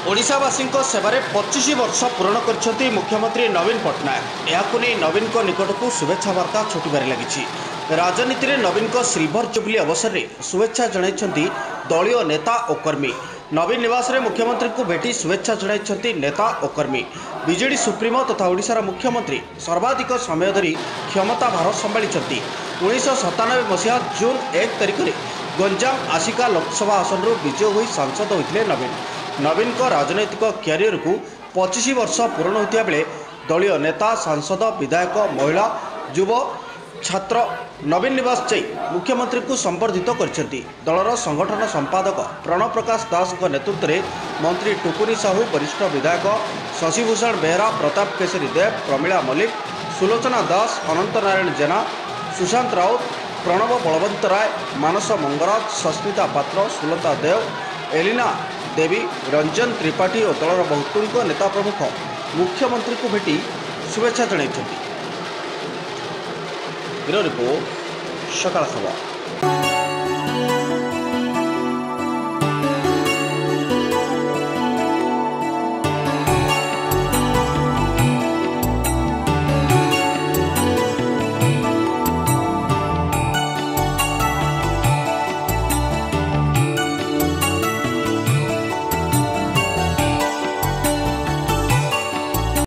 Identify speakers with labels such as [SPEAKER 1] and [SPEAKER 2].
[SPEAKER 1] ओडिशावासी सेवार 25 वर्ष पूरण कर मुख्यमंत्री नवीन पट्टनायक। यहां नवीन निकट को शुभेच्छा वार्ता छुटबार लगी। राजनीति में नवीन सिल्वर जुबली अवसर में शुभेच्छा जणाई दलीय नेता और कर्मी। नवीन निवास में मुख्यमंत्री को भेटी शुभेच्छा जणाई नेता और कर्मी। बीजेडी सुप्रीमो तथा ओडिशार मुख्यमंत्री सर्वाधिक समय धरी क्षमता भार संभाली। 1997 मसीहा जून 1 तारिख में गंजाम आसिका लोकसभा आसन विजय हो सांसद होते नवीन राजनैतिक क्यारियर को 25 वर्ष पूर्ण होता बेले दलीय नेता सांसद विधायक महिला युव छात्र नवीन निवास जाई मुख्यमंत्री को संबर्धित करछंती। दलर संगठन संपादक प्रणव प्रकाश दास नेतृत्व में मंत्री टुकुनी साहू, वरिष्ठ विधायक शशिभूषण बेहरा, प्रताप केसरी देव, प्रमीला मल्लिक, सुलोचना दास, अनंत नारायण जेना, सुशांत राउत, प्रणव बलवंत राय, मानस मंगराज, सस्मिता पात्र, सुलता देव, एलिना देवी, रंजन त्रिपाठी और दलर बहुतुक नेता प्रमुख मुख्यमंत्री को भेटी शुभेच्छा जणाई। ब्यूरो रिपोर्ट, सकाळ खबर।